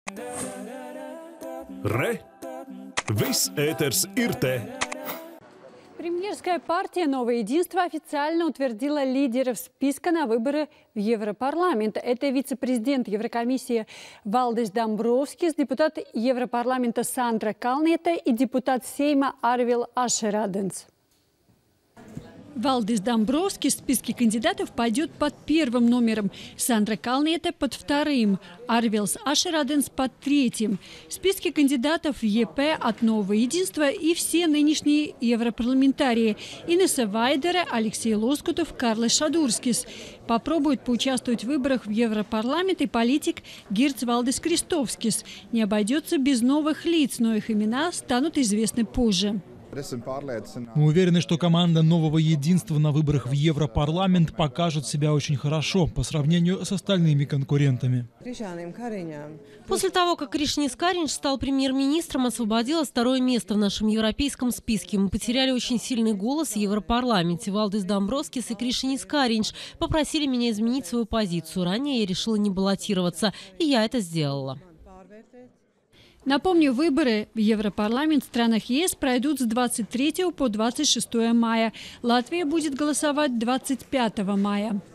Re! Viss ēters ir te! Премьерская партия «Новое единство» официально утвердила лидеров списка на выборы в Европарламент. Это вице-президент Еврокомиссии Валдис Домбровскис, депутат Европарламента Сандра Калниете и депутат Сейма Арвил Ашераденс. Валдис Домбровскис в списке кандидатов пойдет под первым номером, Сандра Калниете под вторым, Арвилс Ашераденс под третьим. В списке кандидатов в ЕП от «Нового единства» и все нынешние европарламентарии: Инесса Вайдере, Алексей Лоскутов, Карлос Шадурскис. Попробует поучаствовать в выборах в Европарламент и политик Гирц Валдис Кристовскис. Не обойдется без новых лиц, но их имена станут известны позже. Мы уверены, что команда «Нового единства» на выборах в Европарламент покажет себя очень хорошо по сравнению с остальными конкурентами. После того, как Кришнис Каринч стал премьер-министром, освободилось второе место в нашем европейском списке. Мы потеряли очень сильный голос в Европарламенте. Валдис Домбровскис и Кришнис Каринч попросили меня изменить свою позицию. Ранее я решила не баллотироваться, и я это сделала. Напомню, выборы в Европарламент в странах ЕС пройдут с 23 по 26 мая. Латвия будет голосовать 25 мая.